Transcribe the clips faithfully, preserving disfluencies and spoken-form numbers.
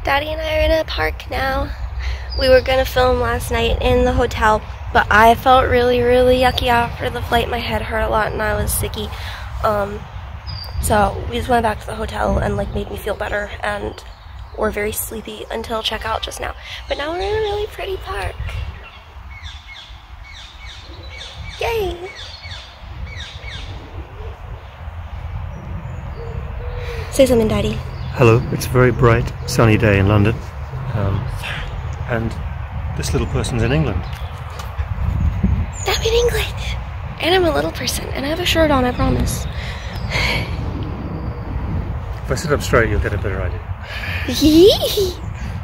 Daddy and I are in a park now. We were gonna film last night in the hotel, but I felt really, really yucky after the flight. My head hurt a lot and I was sicky. Um, so we just went back to the hotel and like made me feel better, and we're very sleepy until checkout just now. But now we're in a really pretty park. Yay! Say something, Daddy. Hello, it's a very bright, sunny day in London. Um, and this little person's in England. I'm in England! And I'm a little person, and I have a shirt on, I promise. If I sit up straight, you'll get a better idea. Yee!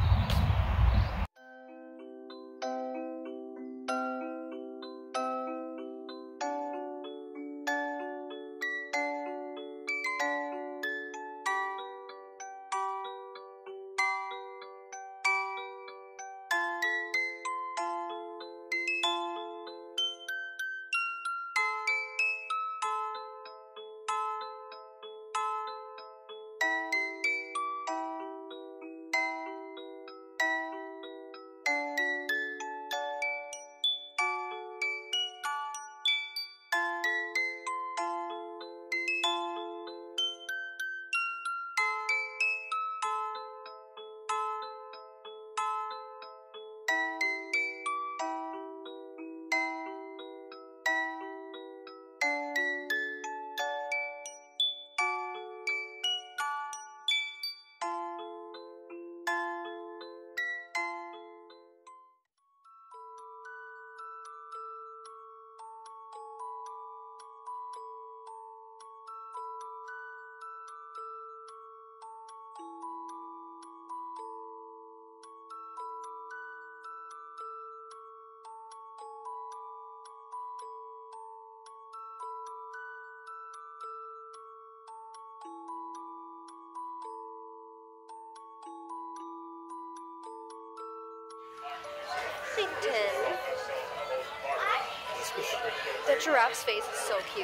The giraffe's face is so cute.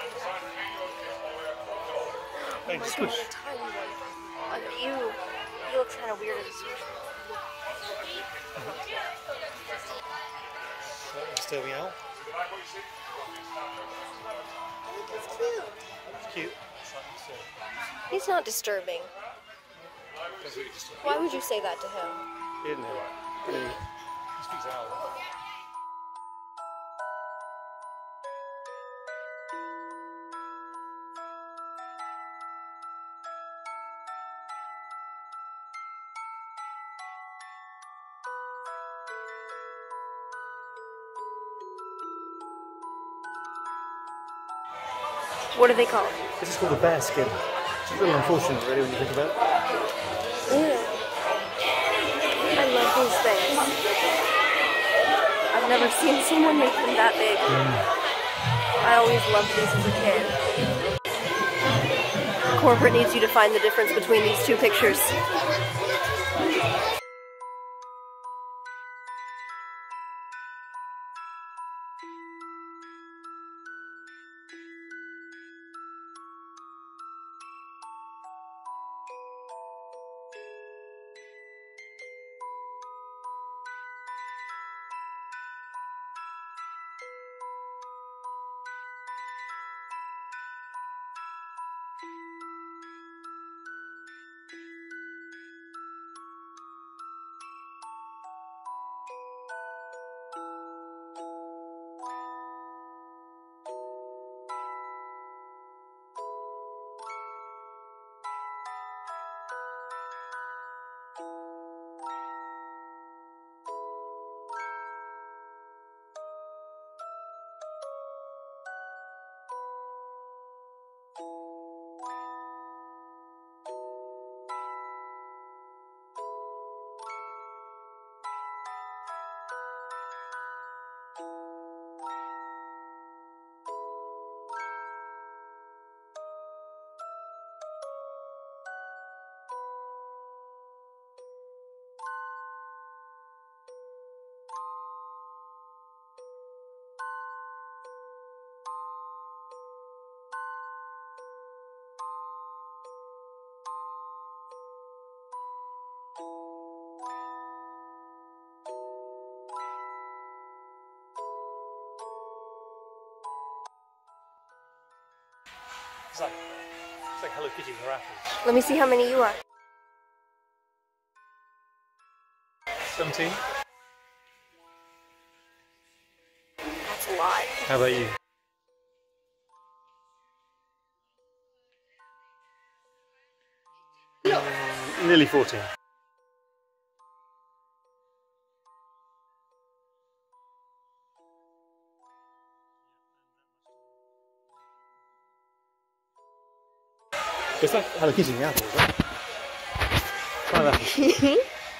Oh my god, a tiny one. Uh, ew. He looks kind of weird as a squish. Disturbing owl? It's cute. It's cute. He's not disturbing. Why would you say that to him? He didn't hear that. He speaks owl. What are they called? This is called a bear skin. It's a little unfortunate, really, when you think about it. Yeah. I love these things. I've never seen someone make them that big. Mm. I always loved these as a kid. Corporate needs you to find the difference between these two pictures. It's like, it's like Hello Kitty with apples. Let me see how many you are. seventeen? That's a lot. How about you? Mm, nearly fourteen. It's like Hello Kitty with apples, right? Five apples.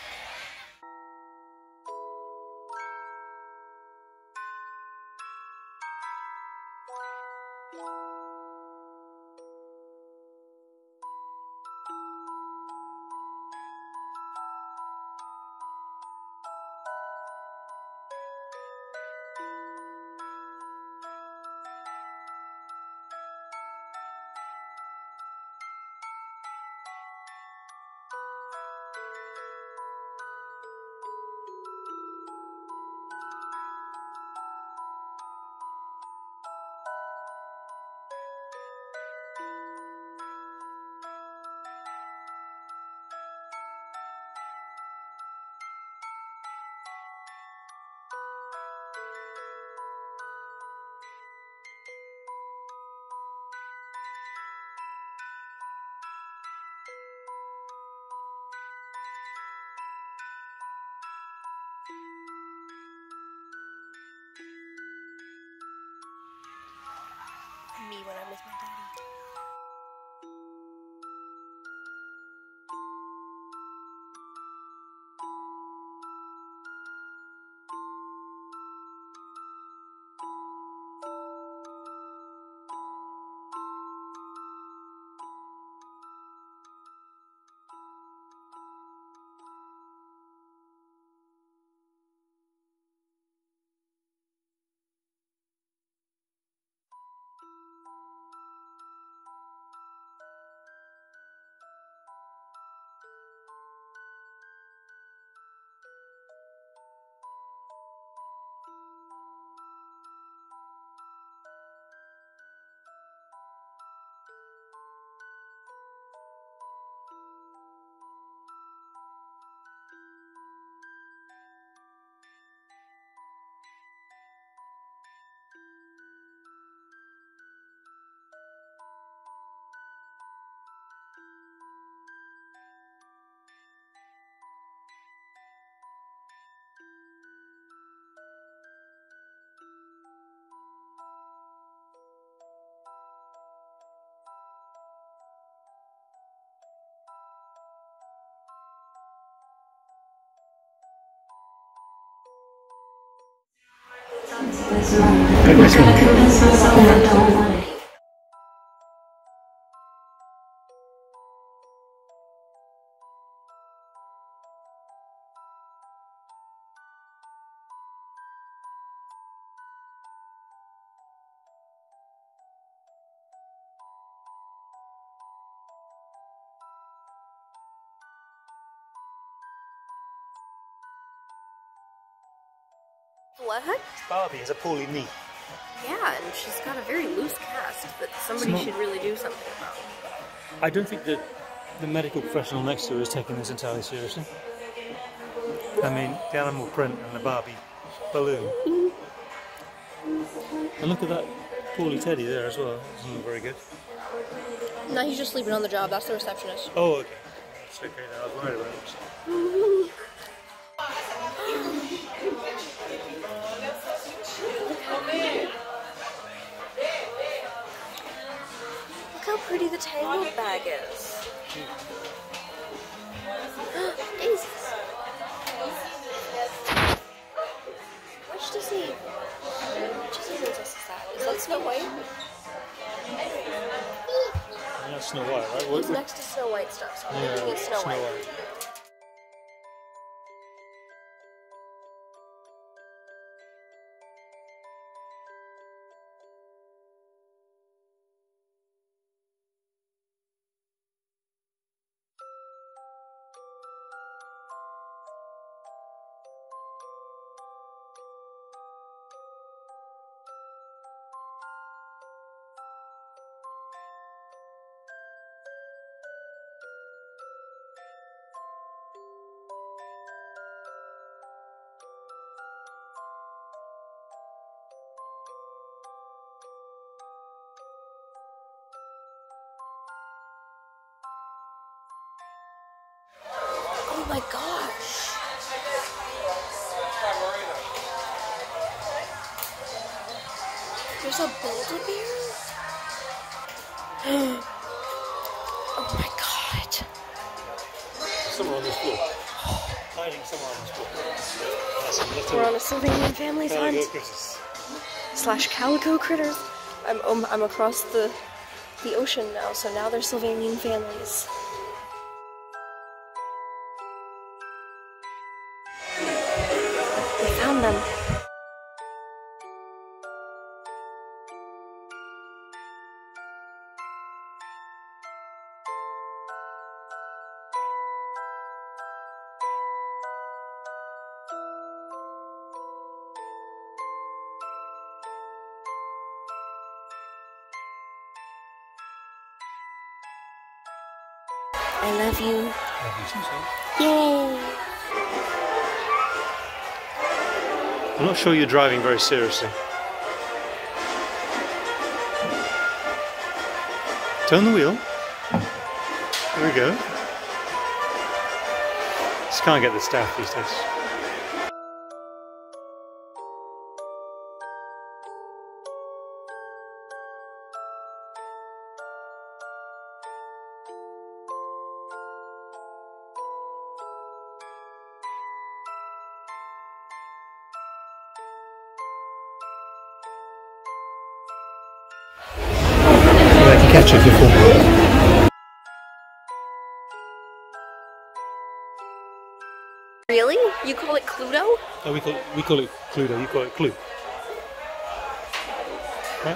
Me when I'm with my daddy. Nice one. What? Barbie has a poorly knee. Yeah, and she's got a very loose cast that somebody not- should really do something about. I don't think that the medical professional next to her is taking this entirely seriously. I mean, the animal print and the Barbie balloon. And look at that poorly teddy there as well. Doesn't look very good. No, he's just sleeping on the job. That's the receptionist. Oh, okay. It's okay then. I was worried about it. Look how pretty the Tangled bag is. Daisies. Which Disney? Which Disney princess is that? Is that Snow White? Yeah, Snow White, right? What, It's next to Snow White stuff, so I'm yeah, thinking it's Snow, Snow White. White. my gosh. There's a Build-A-Bear? Oh my god. Somewhere on this floor. Hiding somewhere on this floor. That's a little We're on a Sylvanian family's hunt. calico critters. Slash calico critters. I'm um, I'm across the the ocean now, so now they're Sylvanian families. We found them. I love you. Love you too, son. Yay! I'm not sure you're driving very seriously. Turn the wheel. There we go. Just can't get the staff these days. I can catch it before. Really? You call it Cluedo? Oh, we call it, we call it Cluedo, you call it Clue. Right?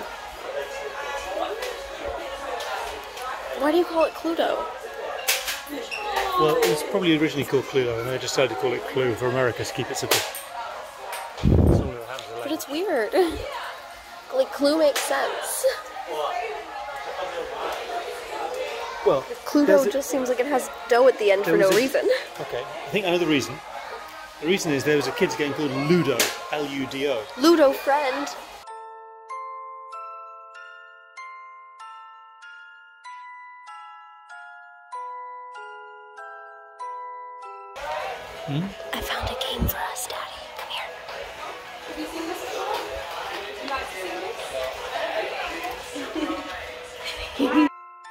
Why do you call it Cluedo? Well, it was probably originally called Cluedo, and they decided to call it Clue for America to keep it simple. But it's weird. Like, Clue makes sense. Well, Cluedo just seems like it has dough at the end for no a, reason. Okay, I think I know the reason. The reason is there was a kids game called Ludo, L U D O. Ludo friend. Hmm? I found a game for us, Daddy. Come here. Have you seen this before? You not seen this?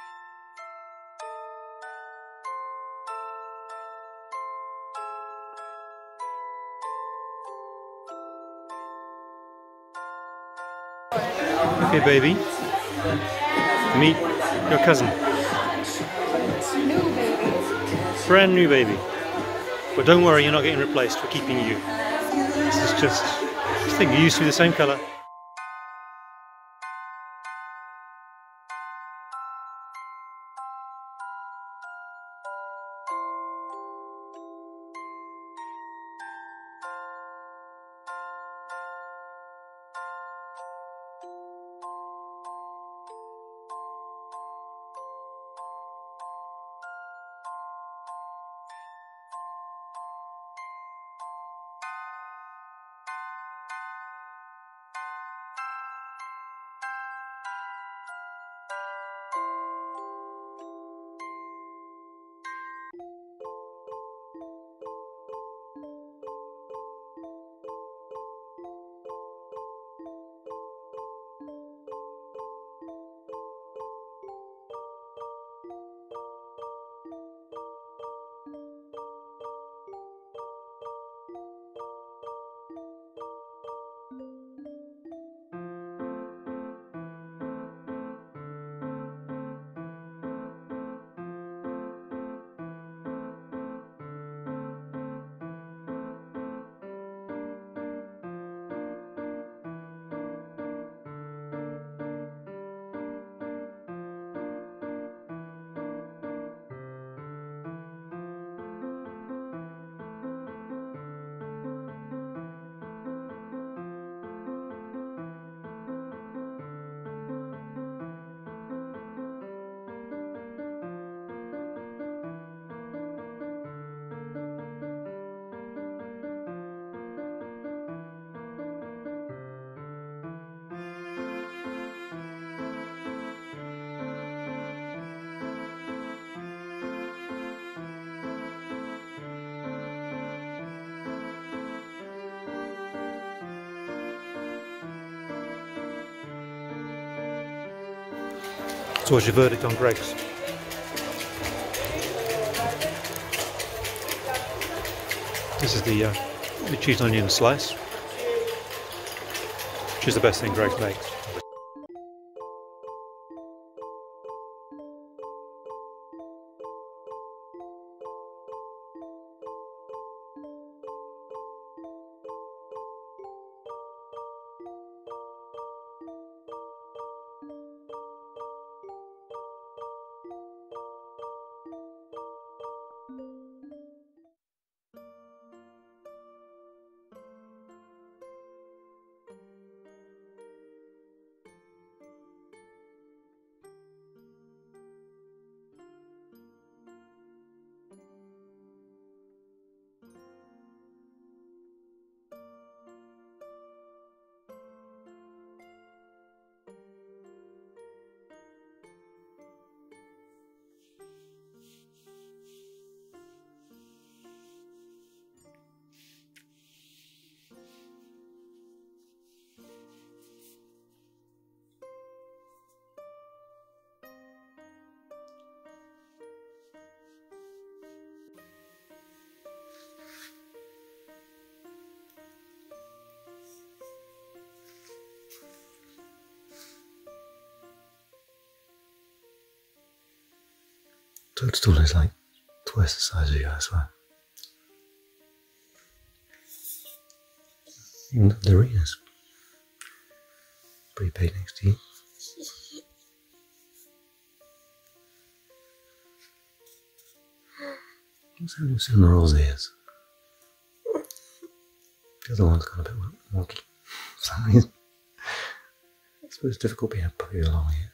Okay, baby. Meet your cousin. New baby. Brand new baby. But don't worry, you're not getting replaced. We're keeping you. This is just, just think, you used to be the same colour. So what's your verdict on Greg's? This is the, uh, the cheese onion slice, which is the best thing Greg makes. Toadstool is like twice the size of you, I swear. Even the arena's pretty big next to you. What's happening with Cinnamoroll's ears? The other one's gone a bit wonky for some reason. I suppose it's difficult being a puppy with long ears.